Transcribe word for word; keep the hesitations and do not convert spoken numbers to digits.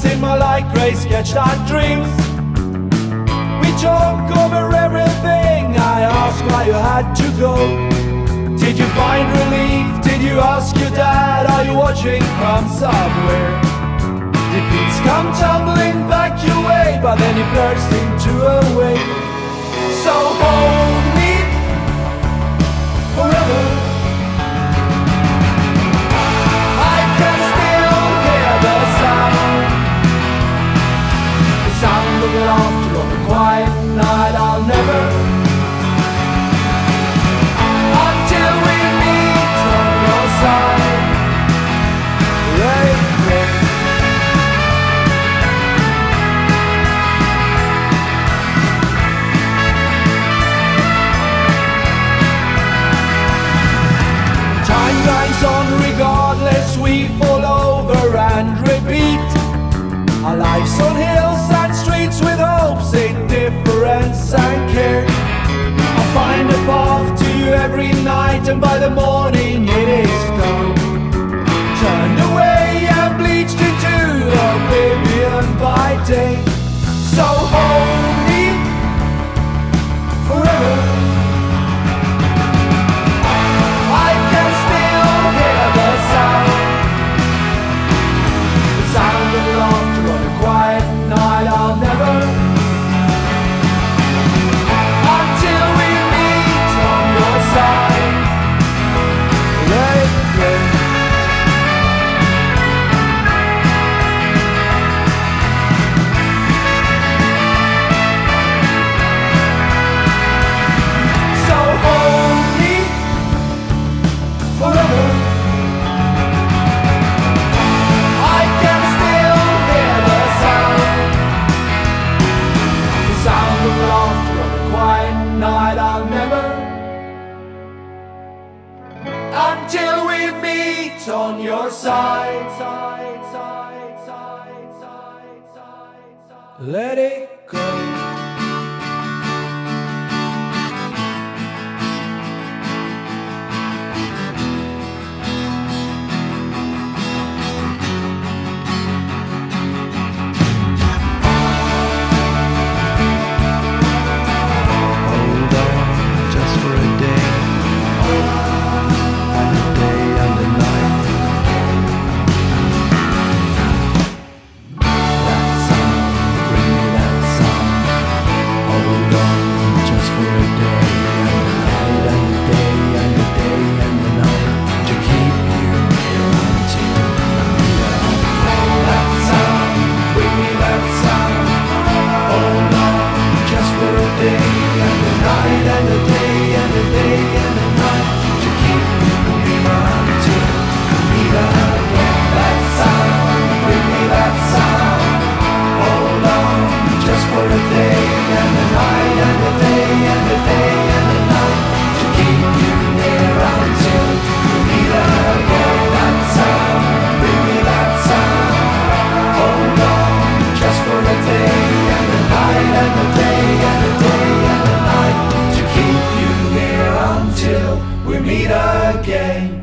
lines in my light grey sketched out dreams. We talk over everything. I ask why you had to go. Did you find relief? Did you ask your dad? Are you watching from somewhere? Did peace come tumbling back your way? But then you burst into a wave. So hold me forever. I can still hear the sound, the sound of laughter on a quiet night. I'll never, until we meet on your side. Right there. Time grinds on regardless, we fall over and repeat. Our lives on hills and streets with hopes, indifference and care. I find a path to you every night, and by the morning it is gone. Turned away and bleached into oblivion by day. So hold me forever. I can still hear the sound, the sound of laughter on a quiet night. I'll never, until we meet on your side. Let it go. So hold me forever. I can still hear the sound, the sound of laughter on a quiet night. I'll never, until we meet on your side. Side, side, side, side, side, side. Let it go. Hold on just for a day, and a day and a night. That sound, bring me that sound. Hold on just for a day, and a night, and a day, and a day, and a night, to keep you near until we die. That sound, bring me that sound. Hold on just for a day and a night, and a day and a day and a night, to keep you near until we meet again. That sound, bring me that sound. Hold on just for a day and a night, and a day and a day and a night, to keep you near until we meet again. That sound, bring me that sound. Hold on just for a day and a night, and a day and a day and a night, to keep you near until we meet again.